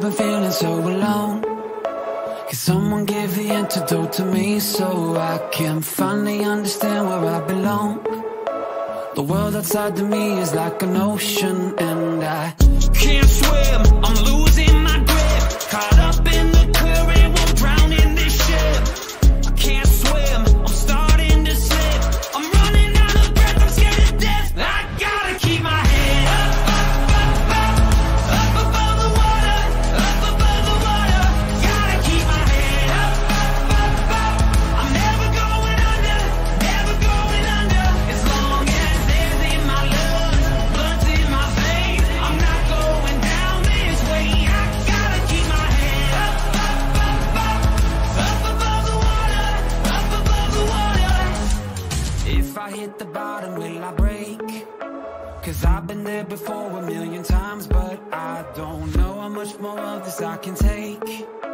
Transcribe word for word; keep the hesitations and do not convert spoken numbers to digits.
been feeling so alone. Can someone give the antidote to me so I can finally understand where I belong? The world outside of me is like an ocean and I can't swim, I'm losing my grip. Caught up in the current, won't drown in this ship. I can't swim, I'm starting to slip. I'm running out of breath, I'm scared to death. I gotta keep my head up, up, up, up, up above the water, up above the water. Gotta keep my head up, up, up, up. I'm never going under, never going under. As long as air's in my lungs, blood's in my veins, I'm not going down this way. I gotta keep my head up, up, up, up, up above the water, up above the water. If I hit the bottom, will I break? Cause I've been there before a million times, but I don't know how much more of this I can take.